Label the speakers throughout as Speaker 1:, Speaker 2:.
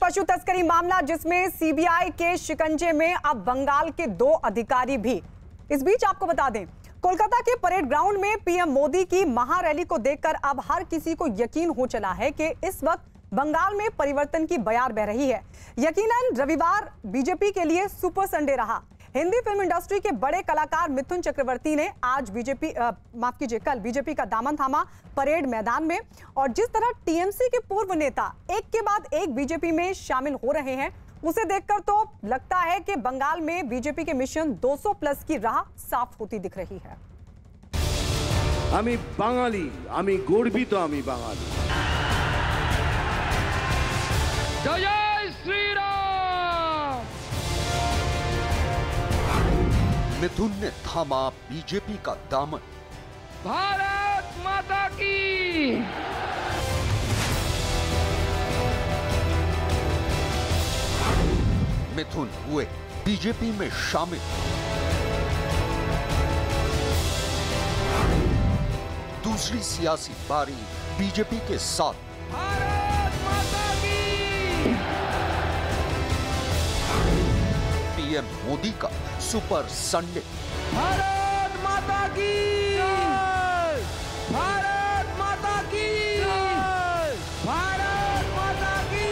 Speaker 1: पशु तस्करी मामला जिसमें सीबीआई के शिकंजे में अब बंगाल के 2 अधिकारी भी। इस बीच आपको बता दें, कोलकाता के परेड ग्राउंड में पीएम मोदी की महारैली को देखकर अब हर किसी को यकीन हो चला है कि इस वक्त बंगाल में परिवर्तन की बयार बह रही है। यकीनन रविवार बीजेपी के लिए सुपर संडे रहा। हिंदी फिल्म इंडस्ट्री के बड़े कलाकार मिथुन चक्रवर्ती ने आज कल बीजेपी का दामन थामा परेड मैदान में। और जिस तरह टीएमसी के पूर्व नेता एक के बाद एक बीजेपी में शामिल हो रहे हैं, उसे देखकर तो लगता है कि बंगाल में बीजेपी के मिशन 200 प्लस की राह साफ होती दिख रही है।
Speaker 2: आमी बांगाली, आमी गर्वित, आमी बांगाली।
Speaker 3: जय श्री राम।
Speaker 4: मिथुन ने थामा बीजेपी का दामन।
Speaker 3: भारत माता की।
Speaker 4: मिथुन हुए बीजेपी में शामिल। दूसरी सियासी पारी बीजेपी के साथ।
Speaker 3: भारत माता की।
Speaker 4: पीएम मोदी का सुपर संडे।
Speaker 3: भारत माता की। भारत माता की। भारत माता की।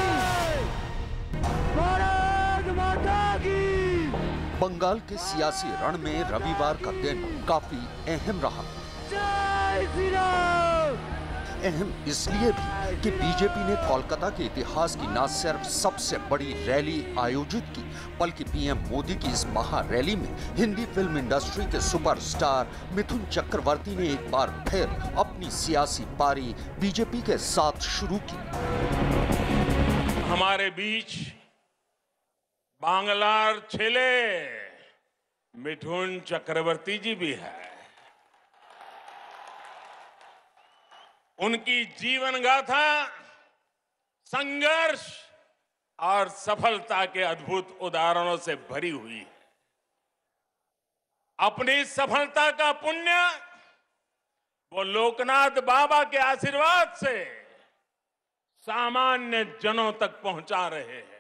Speaker 3: भारत माता की।
Speaker 4: बंगाल के सियासी रण में रविवार का दिन काफी अहम रहा।
Speaker 3: जय श्री राम।
Speaker 4: अहम इसलिए भी कि बीजेपी ने कोलकाता के इतिहास की न सिर्फ सबसे बड़ी रैली आयोजित की, बल्कि पीएम मोदी की इस महारैली में हिंदी फिल्म इंडस्ट्री के सुपरस्टार मिथुन चक्रवर्ती ने एक बार फिर अपनी सियासी पारी बीजेपी के साथ शुरू की।
Speaker 5: हमारे बीच बांग्लार छेले मिथुन चक्रवर्ती जी भी है। उनकी जीवन गाथा संघर्ष और सफलता के अद्भुत उदाहरणों से भरी हुई है। अपनी सफलता का पुण्य वो लोकनाथ बाबा के आशीर्वाद से सामान्य जनों तक पहुंचा रहे हैं।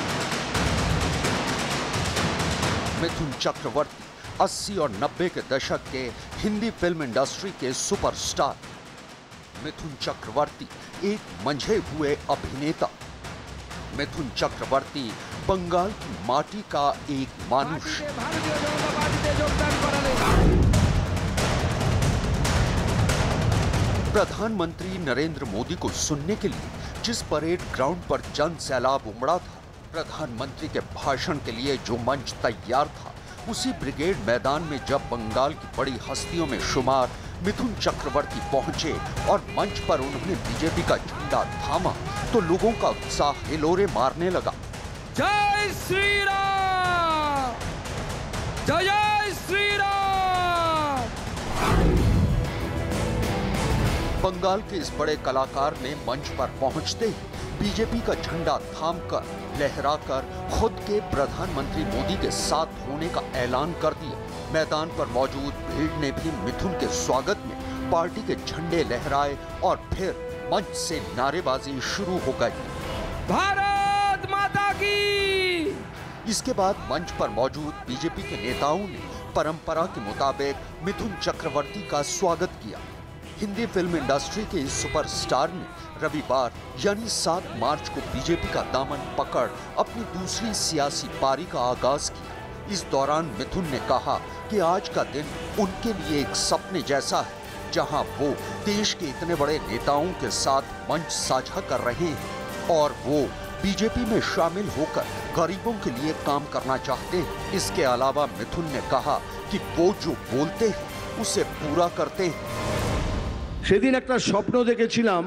Speaker 4: मिथुन चक्रवर्ती 80 और 90 के दशक के हिंदी फिल्म इंडस्ट्री के सुपरस्टार। मिथुन चक्रवर्ती एक मंझे हुए अभिनेता। मिथुन चक्रवर्ती बंगाल की माटी का एक मानुष। प्रधानमंत्री नरेंद्र मोदी को सुनने के लिए जिस परेड ग्राउंड पर जन सैलाब उमड़ा था, प्रधानमंत्री के भाषण के लिए जो मंच तैयार था, उसी ब्रिगेड मैदान में जब बंगाल की बड़ी हस्तियों में शुमार मिथुन चक्रवर्ती पहुंचे और मंच पर उन्होंने बीजेपी का झंडा थामा तो लोगों का उत्साह हिलोरे मारने लगा।
Speaker 3: जय श्री राम। जय श्री राम।
Speaker 4: बंगाल के इस बड़े कलाकार ने मंच पर पहुंचते ही बीजेपी का झंडा थामकर, लहराकर खुद के प्रधानमंत्री मोदी के साथ होने का ऐलान कर दिया। मैदान पर मौजूद भीड़ ने भी मिथुन के स्वागत में पार्टी के झंडे लहराए और फिर मंच से नारेबाजी शुरू हो गई।
Speaker 3: भारत माता की।
Speaker 4: इसके बाद मंच पर मौजूद बीजेपी के नेताओं ने परंपरा के मुताबिक मिथुन चक्रवर्ती का स्वागत किया। हिंदी फिल्म इंडस्ट्री के इस सुपरस्टार ने रविवार यानी 7 मार्च को बीजेपी का दामन पकड़ अपनी दूसरी सियासी पारी का आगाज किया। इस दौरान मिथुन ने कहा कि आज का दिन उनके लिए एक सपने जैसा है, जहां वो देश के इतने बड़े नेताओं के साथ मंच साझा कर रहे हैं और वो बीजेपी में शामिल होकर गरीबों के लिए काम करना चाहते हैं। इसके अलावा मिथुन ने कहा कि वो जो बोलते हैं उसे पूरा करते हैं।
Speaker 2: সেদিন একটা স্বপ্ন দেখেছিলাম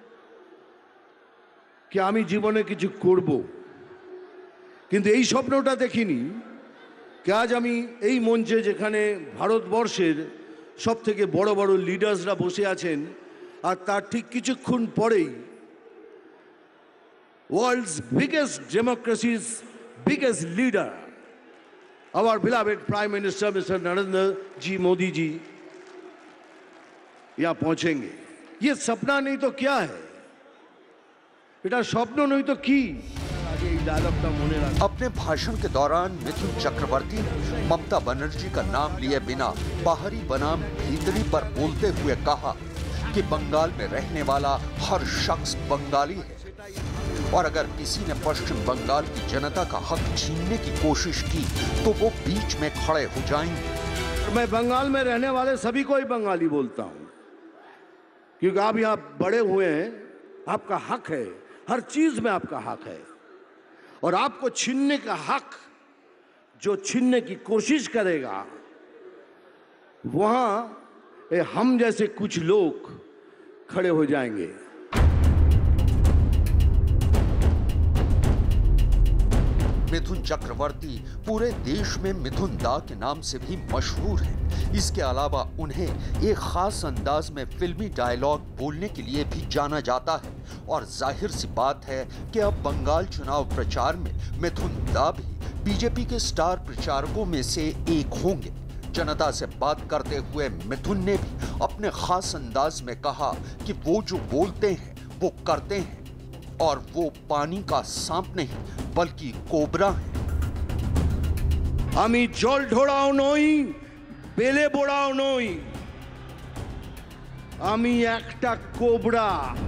Speaker 2: कि আমি জীবনে কিছু করব, কিন্তু এই স্বপ্নটা দেখিনি कि आज আমি এই মঞ্চে যেখানে ভারতবর্ষের সবথেকে বড় বড় লিডার্সরা বসে আছেন আর তার ঠিক কিছুক্ষণ পরেই world's biggest democracy's biggest leader our beloved prime minister mister Narendra ji Modi ji यहाँ पहुंचेंगे। ये सपना नहीं तो क्या है? এটা স্বপ্ন নই তো কি? আগে এই ডায়লগটা মনে রাখ।
Speaker 4: अपने भाषण के दौरान मिथुन चक्रवर्ती ने ममता बनर्जी का नाम लिए बिना बाहरी बनाम भीतरी पर बोलते हुए कहा कि बंगाल में रहने वाला हर शख्स बंगाली है और अगर किसी ने पश्चिम बंगाल की जनता का हक छीनने की कोशिश की तो वो बीच में खड़े हो जाएंगे।
Speaker 2: मैं बंगाल में रहने वाले सभी को ही बंगाली बोलता हूं, क्योंकि आप यहाँ बड़े हुए हैं, आपका हक है, हर चीज में आपका हक है, और आपको छीनने का हक जो छीनने की कोशिश करेगा वहां हम जैसे कुछ लोग खड़े हो जाएंगे।
Speaker 4: मिथुन चक्रवर्ती पूरे देश में मिथुन दा के नाम से भी मशहूर हैं। इसके अलावा उन्हें एक खास अंदाज में फिल्मी डायलॉग बोलने के लिए भी जाना जाता है और जाहिर सी बात है कि अब बंगाल चुनाव प्रचार में मिथुन दा भी बीजेपी के स्टार प्रचारकों में से एक होंगे। जनता से बात करते हुए मिथुन ने भी अपने खास अंदाज में कहा कि वो जो बोलते हैं वो करते हैं और वो पानी का सांप नहीं बल्कि कोबरा है।
Speaker 2: আমি জল ঢোড়াও নই, বেলে বোড়াও নই, আমি একটা কোবরা।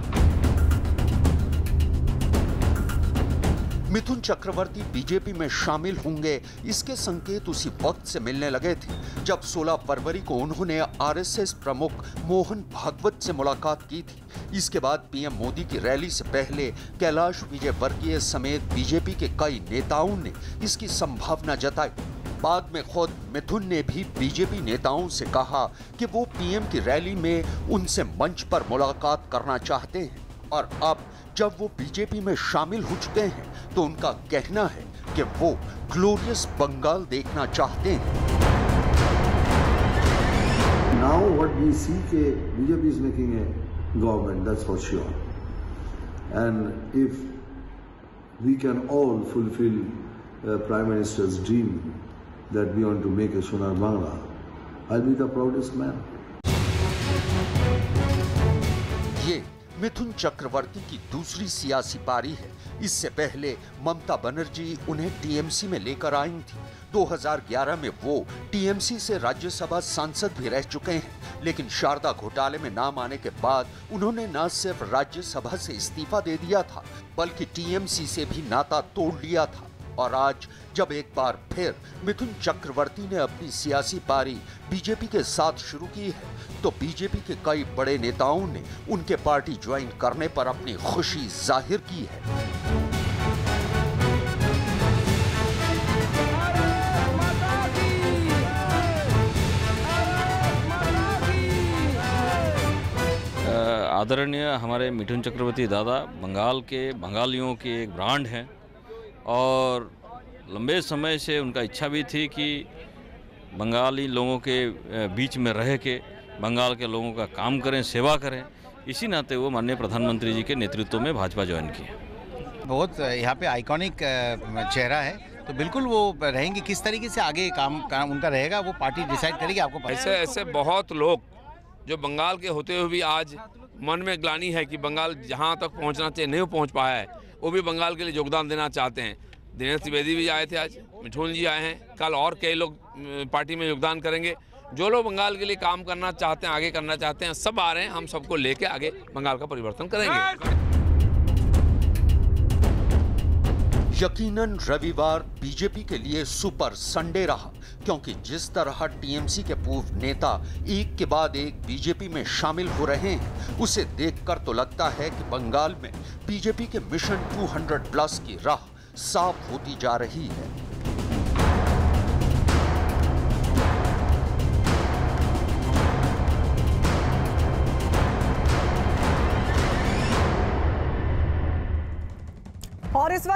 Speaker 4: मिथुन चक्रवर्ती बीजेपी में शामिल होंगे, इसके संकेत उसी वक्त से मिलने लगे थे जब 16 फरवरी को उन्होंने आरएसएस प्रमुख मोहन भागवत से मुलाकात की थी। इसके बाद पीएम मोदी की रैली से पहले कैलाश विजयवर्गीय समेत बीजेपी के कई नेताओं ने इसकी संभावना जताई। बाद में खुद मिथुन ने भी बीजेपी नेताओं से कहा कि वो पीएम की रैली में उनसे मंच पर मुलाकात करना चाहते हैं और अब जब वो बीजेपी में शामिल हो चुके हैं तो उनका कहना है कि वो ग्लोरियस बंगाल देखना चाहते हैं।
Speaker 6: Now what we see that BJP is making a government, that's for sure. And if we can all fulfill Prime Minister's dream that we want to make a Sonar Bangla, I'll be the proudest man.
Speaker 4: ये मिथुन चक्रवर्ती की दूसरी सियासी पारी है। इससे पहले ममता बनर्जी उन्हें TMC में लेकर आई थी। 2011 में वो टीएमसी से राज्यसभा सांसद भी रह चुके हैं, लेकिन शारदा घोटाले में नाम आने के बाद उन्होंने न सिर्फ राज्यसभा से इस्तीफा दे दिया था बल्कि टीएमसी से भी नाता तोड़ लिया था। और आज जब एक बार फिर मिथुन चक्रवर्ती ने अपनी सियासी पारी बीजेपी के साथ शुरू की है तो बीजेपी के कई बड़े नेताओं ने उनके पार्टी ज्वाइन करने पर अपनी खुशी जाहिर की है।
Speaker 7: आदरणीय हमारे मिथुन चक्रवर्ती दादा बंगाल के बंगालियों के एक ब्रांड हैं और लंबे समय से उनका इच्छा भी थी कि बंगाली लोगों के बीच में रह के बंगाल के लोगों का काम करें, सेवा करें। इसी नाते वो माननीय प्रधानमंत्री जी के नेतृत्व में भाजपा ज्वाइन किए।
Speaker 8: बहुत यहाँ पे आइकॉनिक चेहरा है, तो बिल्कुल वो रहेंगे। किस तरीके से आगे काम उनका रहेगा वो पार्टी डिसाइड करेगी। आपको
Speaker 3: ऐसे बहुत लोग जो बंगाल के होते हुए भी आज मन में ग्लानि है कि बंगाल जहाँ तक पहुँचना चाहिए नहीं पहुँच पाया है, वो भी बंगाल के लिए योगदान देना चाहते हैं। दिनेश त्रिवेदी भी आए थे, आज मिठुन जी आए हैं, कल और कई लोग पार्टी में योगदान करेंगे। जो लोग बंगाल के लिए काम करना चाहते हैं, आगे करना चाहते हैं, सब आ रहे हैं। हम सबको लेके आगे बंगाल का परिवर्तन करेंगे।
Speaker 4: यकीनन रविवार बीजेपी के लिए सुपर संडे रहा, क्योंकि जिस तरह टीएमसी के पूर्व नेता एक के बाद एक बीजेपी में शामिल हो रहे हैं, उसे देखकर तो लगता है कि बंगाल में बीजेपी के मिशन 200+ की राह साफ होती जा रही है।
Speaker 1: और इस वक्त